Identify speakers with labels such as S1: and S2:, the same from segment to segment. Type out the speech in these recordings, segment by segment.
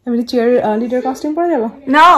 S1: আমি chair leader costume পরে যাব?
S2: No.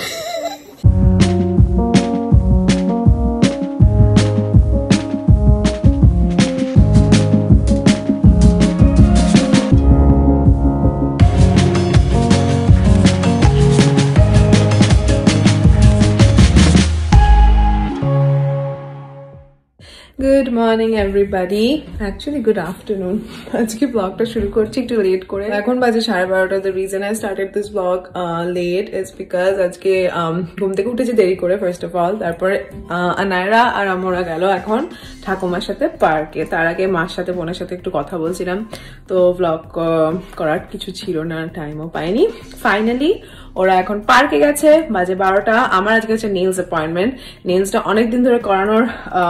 S1: Good morning everybody. Actually good afternoon. আজকে ব্লগটা শুরু করছি একটু লেট করে। এখন বাজে 12:30। The reason I started this vlog late is because আজকে ঘুম থেকে উঠেছি দেরি করে first of all। তারপরে আনায়রা আর আমরা গেল এখন ঠাকুমার সাথে পার্কে। তার আগে মার সাথে বোনের সাথে একটু কথা বলছিলাম, তো ব্লগ করার কিছু ছিল না, টাইমও পাইনি। ফাইনালি ওরা এখন পার্কে গেছে, বাজে 12টা। আমার আজকে হচ্ছে নেলস অ্যাপয়েন্টমেন্ট। নেলসটা অনেকদিন ধরে করানোর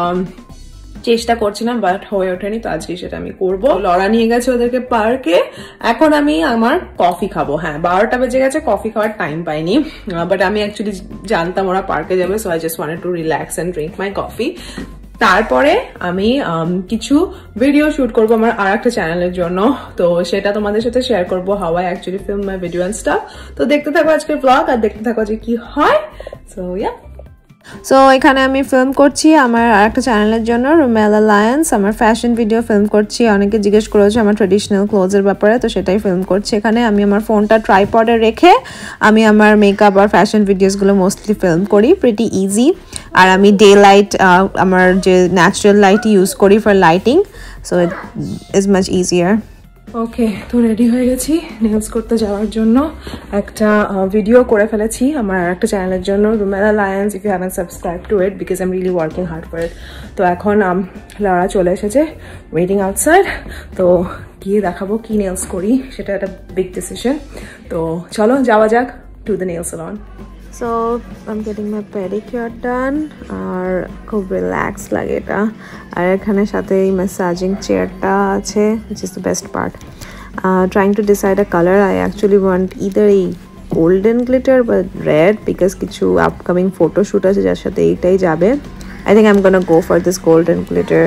S1: চেষ্টা করছিলাম, বাট হয়ে ওঠেনি, তো আজকে সেটা আমি করবো। লড়া নিয়ে গেছে ওদেরকে পার্কে। এখন আমি আমার কফি খাবো। হ্যাঁ, 12টা বেজে গেছে, কফি খাওয়ার টাইম পাইনি, বাট আমি অ্যাকচুয়ালি জানতাম ওরা পার্কে যাবে, so I just wanted to relax and drink my coffee. তারপরে আমি কিছু ভিডিও শুট করবো আমার আর একটা চ্যানেলের জন্য, তো সেটা তোমাদের সাথে শেয়ার করবো, how I actually film my video and stuff. তো দেখতে থাকো আজকের ব্লগ আর দেখতে থাকো যে কি হয়। সো ইয়া, সো এখানে আমি ফিল্ম করছি আমার আরেকটা চ্যানেলের জন্য, রুমেলা লায়ন্স। আমার ফ্যাশন ভিডিও ফিল্ম করছি। অনেকে জিজ্ঞেস করেছে আমার ট্রেডিশনাল ক্লোথসের ব্যাপারে, তো সেটাই ফিল্ম করছি এখানে। আমি আমার ফোনটা ট্রাইপডে রেখে আমি আমার মেকআপ আর ফ্যাশন ভিডিওসগুলো মোস্টলি ফিল্ম করি, প্রিটি ইজি। আর আমি ডে লাইট, আমার যে ন্যাচারাল লাইট ইউজ করি for lighting, so it is much easier. Okay, তো রেডি হয়ে গেছি নেলস করতে যাওয়ার জন্য। একটা ভিডিও করে ফেলেছি আমার আর একটা চ্যানেলের জন্য, Rumela Lyons. If you haven't subscribe to it because I am really working hard for it. তো এখন লারা চলে এসেছে, ওয়েটিং আউটসাইড। তো গিয়ে দেখাবো কি নেলস করি, সেটা একটা বিগ ডিসিশন। তো চলো যাওয়া যাক to the nail salon. So I'm getting my pedicure done আর খুব রিল্যাক্স লাগে এটা। আর এখানে সাথে এই ম্যাসাজিং চেয়ারটা আছে, which is the best part. Trying to decide a color. I actually want either a golden glitter but red because কিছু upcoming photo shoot আছে যার সাথে এইটাই যাবে। I think I'm gonna go for this golden glitter.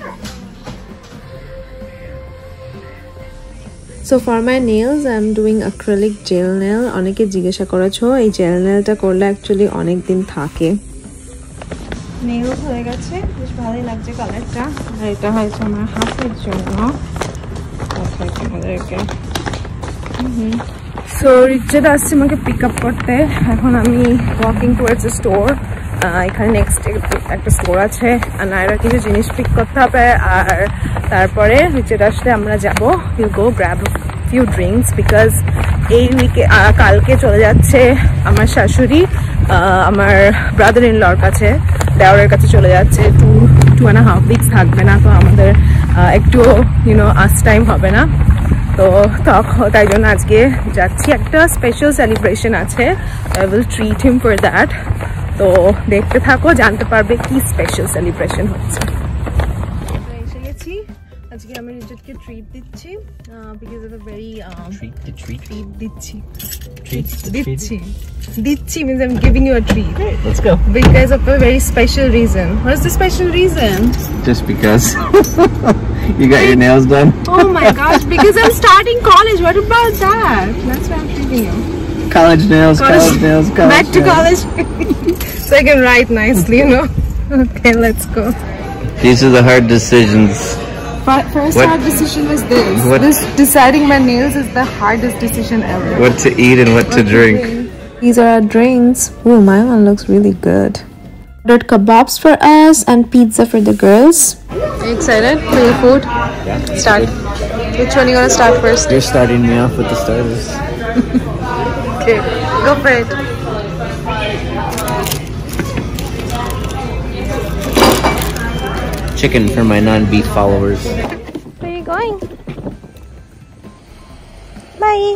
S1: So for my nails I'm doing acrylic gel nail. অনেকে জিজ্ঞাসা করেছো এই জেল নেলটা করলে অ্যাকচুয়ালি অনেক দিন থাকে। নেল হয়ে গেছে, বেশ ভালোই লাগছে কালারটা। আর এটা হয়েছে আমার হাতের জন্য। সো রিচেদ আসছে আমাকে পিক আপ করতে। এখন আমি ওয়াকিং টুয়ার্ডস এ স্টোর। এখানে নেক্সট একটা স্টোর আছে, আর নাইরা কিছু জিনিস পিক করতে হবে। আর তারপরে রিচেদ আসলে আমরা যাবো, will go grab few drinks because এই উইকে কালকে চলে যাচ্ছে আমার শাশুড়ি আমার ব্রাদার ইন লর কাছে, দেওরের কাছে চলে যাচ্ছে। 2.5 weeks থাকবে না, তো আমাদের একটু আস টাইম হবে না। তো তাই জন্য আজকে যাচ্ছি, একটা স্পেশাল সেলিব্রেশন আছে। I will treat him for that. তো দেখতে থাকো, জানতে পারবে কি স্পেশাল সেলিব্রেশন হচ্ছে। এসে গেছি, আজকে আমি রিজেটকে ট্রিট দিচ্ছি because of a very treat দিচ্ছি means I'm giving you a treat.
S3: Great, let's go.
S1: Because of a very special reason. What is the special reason?
S3: Just because you got your nails done.
S1: Oh my gosh, because I'm starting college. What about that? That's why I'm treating you.
S3: College nails, college nails, college
S1: Back to
S3: nails.
S1: college. So I can write nicely, Okay, let's go.
S3: These are the hard decisions.
S1: But first hard decision was this. This deciding my nails is the hardest decision ever.
S3: What to eat and what to drink.
S1: These are our drinks. Oh, my one looks really good. Ordered kebabs for us and pizza for the girls. Are you excited for your food?
S3: Yeah.
S1: Start. Which one are you gonna start first?
S3: You're starting me off with the starters.
S1: Okay, go for it.
S3: Chicken for my non-beef followers.
S1: Where are you going? Bye.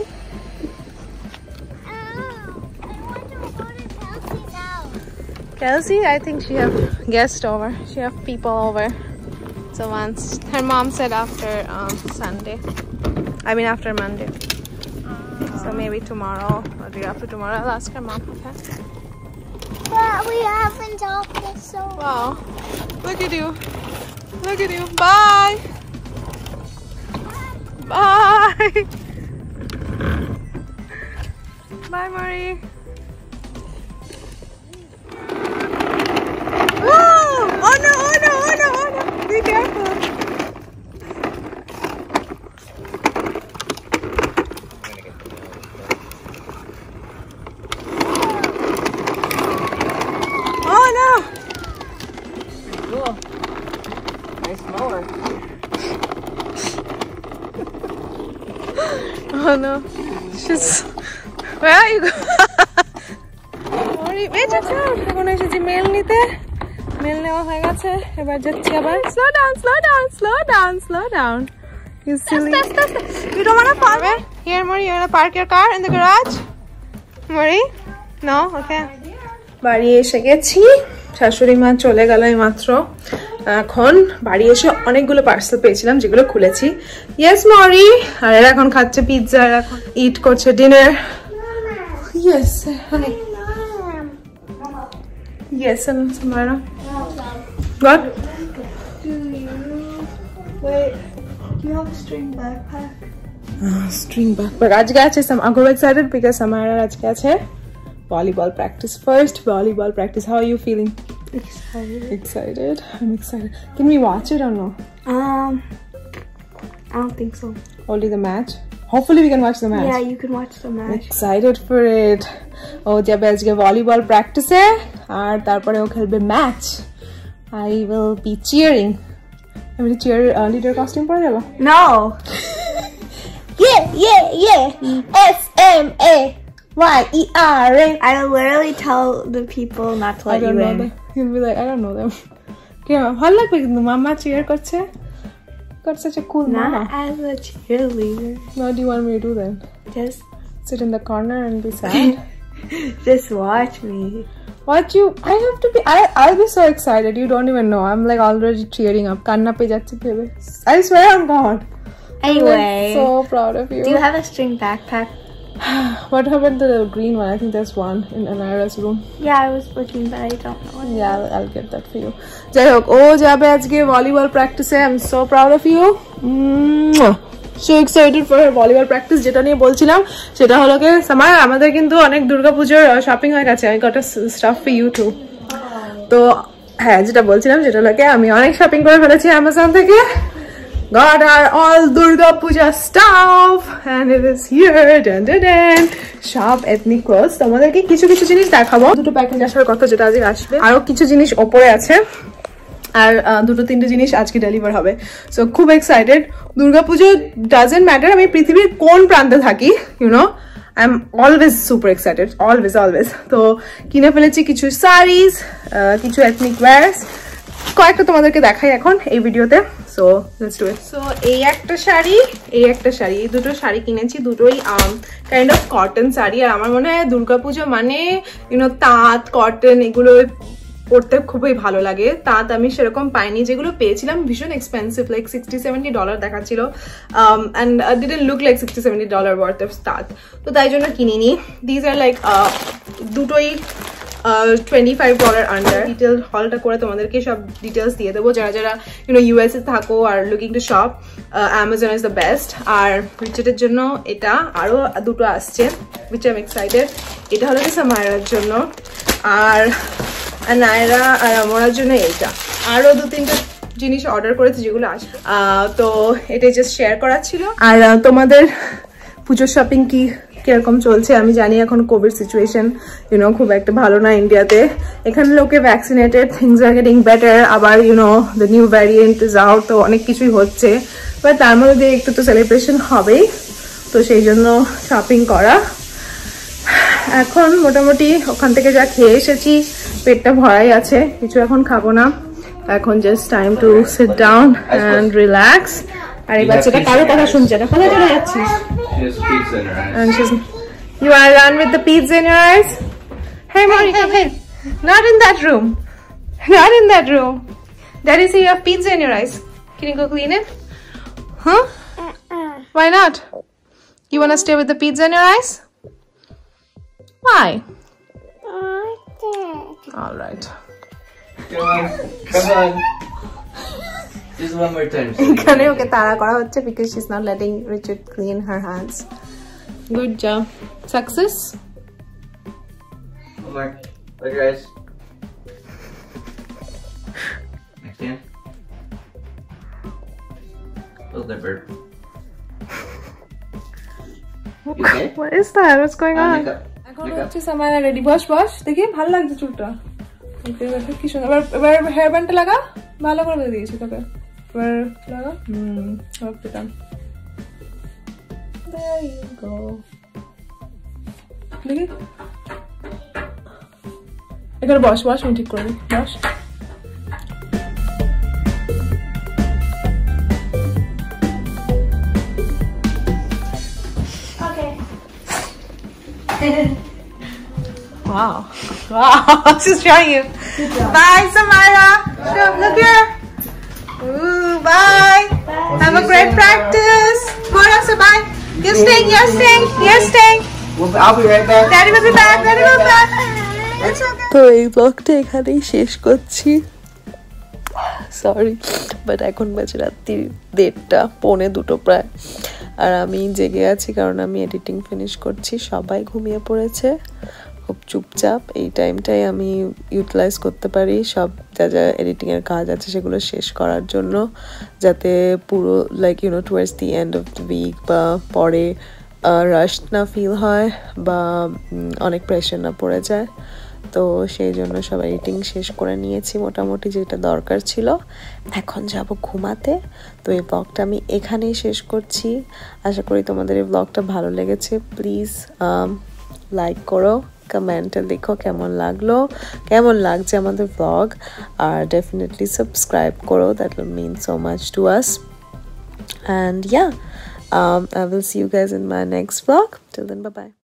S1: Kelsey, I think she have guests over. She have people over. So once her mom said after Sunday. I mean after Monday. So maybe tomorrow or the day after tomorrow. I'll ask her mom. Okay.
S4: But we haven't talked this so long.
S1: Wow. Look at you. Look at you. Bye. Bye. Bye, Mari. Oh no, oh no, oh no, oh no. Be careful. Oh no. Cool. Nice mower. Oh no. She's... Where are you going? Wait, এখন এসেছি mail নিতে। Mail নেওয়া হয়ে গেছে, এবার যাচ্ছি আবার। Slow down, slow down, slow down, slow down. You silly. You don't want to park it? Here, Mari, you want to park your car in the garage? Mari? No? Okay. বাড়ি এসে গেছি, শাশুড়ি মা চলে গেল এই মাত্র। এখন বাড়ি এসে অনেকগুলো পার্সেল পেয়েছিলাম যেগুলো খুলেছি। ইয়েস মরি, আর এরা এখন খাচ্ছে পিৎজা, এরা এখন ইট করছে dinner. Yes honey, yes Samara. What?
S4: Wait, do you have a string backpack?
S1: String backpack. আজকে আছে I'm very excited because Samara আজকে আছে volleyball practice. First volleyball practice. How are you feeling? Excited. I'm excited. Can we watch it or no?
S4: I don't think so.
S1: Only the match. Hopefully we can watch the match.
S4: Yeah, you can watch the match.
S1: Excited for it. Oh, যাবে আজকে volleyball practice এ, আর তারপরে ও খেলবে match. I will be cheering. আমি cheer leader costume পরে যাব?
S4: No. Yeah. SMAYER. I will literally tell the people not to let you in.
S1: He'll be like, I don't know them. Okay, ভালো লাগবে কিন্তু মাম্মা cheer করছে। Got such a cool mama.
S4: Not as a cheerleader.
S1: What do you want me to do then?
S4: Just
S1: Sit in the corner and be sad?
S4: Just watch me.
S1: What you? I have to be. I'll be so excited. You don't even know. I'm like already cheering up. Kanna pe jacche bebe. I swear on God.
S4: Anyway,
S1: I'm so proud of you.
S4: do you have a string backpack?
S1: What happened to the green one? I think there's one in Anara's room.
S4: Yeah, I was looking, but I don't know.
S1: Yeah, I'll get that for you. Jai hok, o jabe ajke volleyball practice e. I'm so proud of you. So excited for her volleyball practice. যেটা নিয়ে বলছিলাম সেটা হলো কি summer আমাদের কিন্তু অনেক দুর্গাপূজার শপিং হয়ে গেছে। I got a stuff for you too. তো হ্যাঁ, যেটা বলছিলাম সেটা হলো কি আমি অনেক শপিং করে ফেলেছি Amazon থেকে। Got our all Durga Puja stuff and it is here. Dun, dun, dun. Shop ethnic clothes. তোমাদেরকে কিছু কিছু জিনিস দেখাবো। দুটো প্যাকেজ আসার কথা যেটা আজকে আসবে। আরো কিছু জিনিস ওপরে আছে। আর দুটো তিনটে জিনিস আজকে ডেলিভার হবে। সো খুব এক্সাইটেড। দুর্গাপুজো ডাজন্ট ম্যাটার আমি পৃথিবীর কোন প্রান্তে থাকি, you know I am always super excited, always. তো কিনে ফেলেছি কিছু শাড়িজ, কিছু এথনিক ওয়্যারস, কয়েকটা তোমাদেরকে দেখাই এখন এই ভিডিওতে। So let's do it. So এই একটা শাড়ি, এই দুটো শাড়ি কিনেছি, দুটোই কাইন্ড অফ কটন শাড়ি। আর আমার মনে হয় দুর্গাপুজো মানে ইউনো তাঁত, কটন এগুলো পড়তে খুবই ভালো লাগে। তাঁত আমি সেরকম পাইনি, যেগুলো পেয়েছিলাম ভীষণ এক্সপেন্সিভ, লাইক $60-70 দেখাচ্ছিল, and didn't look like $60-70 worth of তাঁত। তো তাই জন্য কিনিনি। দিজ আর লাইক দুটোই $25 আন্ডার। ডিটেল হলটা করে তোমাদেরকে সব ডিটেলস দিয়ে দেবো। যারা যারা ইউনো ইউএসএ থাকো আর looking to shop, Amazon is the best. আর রিচেটের জন্য এটা আরও দুটো আসছে, উইচ আই এম এক্সাইটেড। এটা হলো কি সামারার জন্য, আর নায়রা আর আমার জন্য এইটা। আরো দু তিনটা জিনিস অর্ডার করেছি যেগুলো আসবে। তো এটা জাস্ট শেয়ার করার ছিল। আর তোমাদের পুজোর শপিং কিরকম চলছে? আমি জানি এখন কোভিড সিচুয়েশন ইউনো খুব একটা ভালো না ইন্ডিয়াতে। এখানে লোকে vaccinated, things are getting better. আবার you know the new variant is out, তো অনেক কিছুই হচ্ছে। বাট তার মধ্যে একটু তো সেলিব্রেশন হবেই, তো সেই জন্য শপিং করা। এখন মোটামুটি ওখান থেকে যা খেয়ে এসেছি পেটটা ভরাই আছে, কিছু এখন খাবো না। এখন just time to sit down and relax. আর এই বাচ্চাটা কারো কথা শুনছে না, কোথায় চলে যাচ্ছিস? You wanna run with the pizza in your eyes? Hey Mari, come here. Not in that room. Not in that room. Daddy say you have pizza in your eyes. Can you go clean it? Huh? Why not? You wanna stay with the pizza in your eyes? Why? All right.
S3: Come on. Just one more time.
S1: এখানে ওকে তাড়া করা হচ্ছে because she's not letting Richard clean her hands. Good job. Success?
S3: more. Close your eyes. Next hand. Close the bird. You okay?
S1: What is that? What's going on?
S3: Makeup.
S1: এখন হচ্ছে সামারা ready. বস বস, দেখি ভালো লাগছে চুলটা। কি সুন্দর। এবার হেয়ার ব্যান্ডটা লাগা, ভালো করে দিয়ে দিয়েছি তোকে। এবার লাগা। ওকে ডান। There you go. দেখি। এখানে বস বস, আমি ঠিক করে দিই। বস। Wow. She's trying you. Bye, Samara. Sure, look here. Ooh, bye. Have a great practice. Go on, so bye. You're staying, you're staying, you're staying.
S3: I'll be right back.
S1: Daddy will be back, Daddy will be back. It's okay. তো এই ব্লগটা এখানেই শেষ করছি। Sorry, but এখন বাজে রাত্রি 1:30, 1:45 প্রায়। আর আমি জেগে আছি কারণ আমি এডিটিং ফিনিশ করছি। সবাই ঘুমিয়ে পড়েছে, খুব চুপচাপ। এই টাইমটাই আমি ইউটিলাইজ করতে পারি সব যা এডিটিংয়ের কাজ আছে সেগুলো শেষ করার জন্য, যাতে পুরো like towards the end of the week বা পরে রাশ না ফিল হয় বা অনেক প্রেশার না পড়ে যায়। তো সেই জন্য সব এডিটিং শেষ করে নিয়েছি মোটামুটি, যেটা দরকার ছিল। এখন যাব ঘুমাতে। তো এই ব্লগটা আমি এখানেই শেষ করছি। আশা করি তোমাদের এই ব্লগটা ভালো লেগেছে। প্লিজ লাইক করো, কমেন্টে লিখো কেমন লাগলো, কেমন লাগছে আমাদের ব্লগ। আর ডেফিনেটলি সাবস্ক্রাইব করো, that will mean so much to us. And I will see you guys in my next vlog. Till then, bye bye.